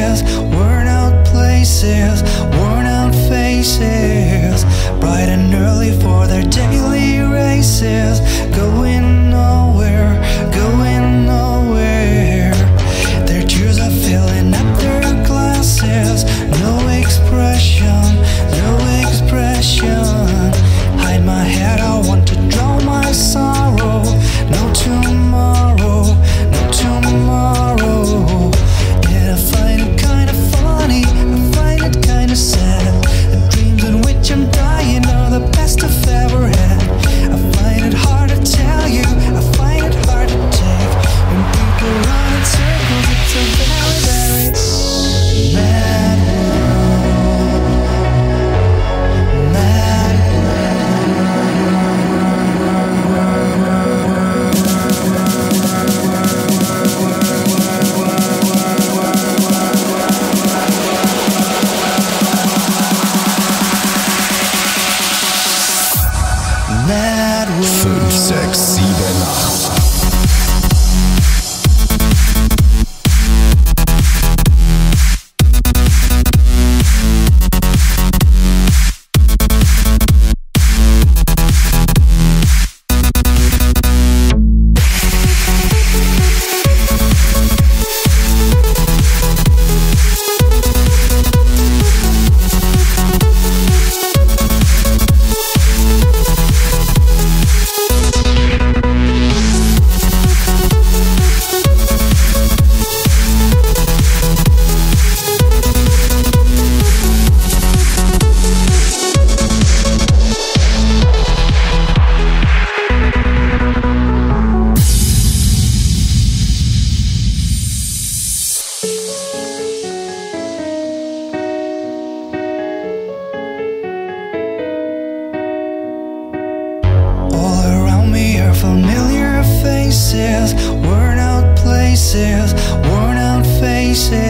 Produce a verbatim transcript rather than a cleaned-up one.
faces, worn out places, worn out faces, bright and early for their daily races, going nowhere, going nowhere. Their tears are filling up their glasses, no expression, no expression. Hide my head, I want to drown my sorrow. No tomorrow, no tomorrow. And I find it kind of funny, I find it kind of sad. The dreams in which I'm dying are the best I've ever had. I find it hard to tell you, I find it hard to take. When people run in circles, it's a very, very mad world. Mad Mad world. fünf, sechs, sieben, acht. Familiar faces, worn out places, worn out faces.